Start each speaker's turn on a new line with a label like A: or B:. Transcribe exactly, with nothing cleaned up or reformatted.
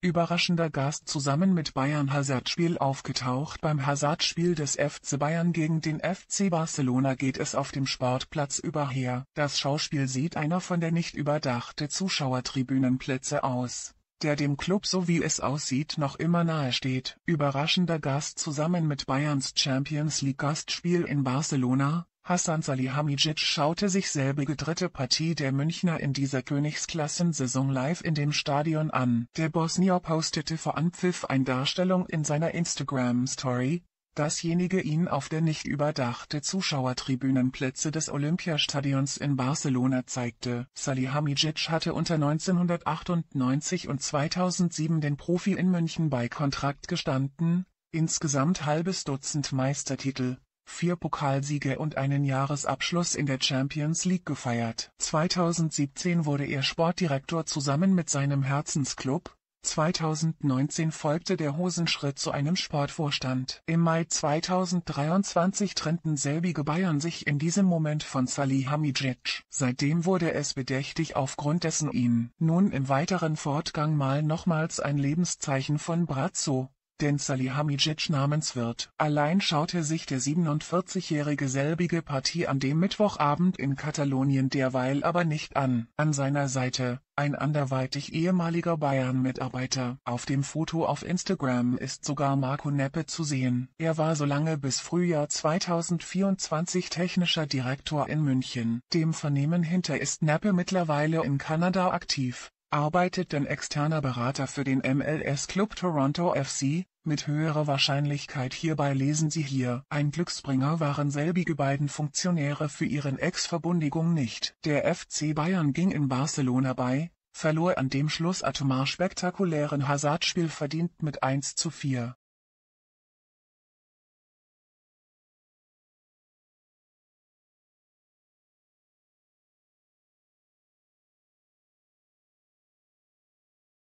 A: überraschender Gast zusammen mit Bayern Hazard-Spiel aufgetaucht. Beim Hazard-Spiel des F C Bayern gegen den F C Barcelona geht es auf dem Sportplatz über her. Das Schauspiel sieht einer von der nicht überdachte Zuschauertribünenplätze aus, der dem Klub, so wie es aussieht, noch immer nahe steht. Überraschender Gast zusammen mit Bayerns Champions League Gastspiel in Barcelona. Hasan Salihamidzic schaute sich selbige dritte Partie der Münchner in dieser Königsklassensaison live in dem Stadion an. Der Bosnier postete vor Anpfiff eine Darstellung in seiner Instagram-Story, dasjenige ihn auf der nicht überdachte Zuschauertribünenplätze des Olympiastadions in Barcelona zeigte. Salihamidzic hatte unter neunzehnhundertachtundneunzig und zweitausendsieben den Profi in München bei Kontrakt gestanden, insgesamt halbes Dutzend Meistertitel, vier Pokalsiege und einen Jahresabschluss in der Champions League gefeiert. zweitausendsiebzehn wurde er Sportdirektor zusammen mit seinem Herzensklub. zweitausendneunzehn folgte der Hosenschritt zu einem Sportvorstand. Im Mai zweitausenddreiundzwanzig trennten selbige Bayern sich in diesem Moment von Salihamidzic. Seitdem wurde es bedächtig aufgrund dessen ihn nun im weiteren Fortgang mal nochmals ein Lebenszeichen von Brazzo, denn Salihamidzic Namenswirt. Allein schaute sich der siebenundvierzigjährige selbige Partie an dem Mittwochabend in Katalonien derweil aber nicht an. An seiner Seite ein anderweitig ehemaliger Bayern-Mitarbeiter. Auf dem Foto auf Instagram ist sogar Marco Neppe zu sehen. Er war solange bis Frühjahr zweitausendvierundzwanzig technischer Direktor in München. Dem Vernehmen hinter ist Neppe mittlerweile in Kanada aktiv, arbeitet ein externer Berater für den M L S-Club Toronto F C, mit höherer Wahrscheinlichkeit hierbei lesen Sie hier. Ein Glücksbringer waren selbige beiden Funktionäre für ihren Ex-Verbundigung nicht. Der F C Bayern ging in Barcelona bei, verlor an dem schlussatomar spektakulären Hazard-Spiel verdient mit eins zu vier.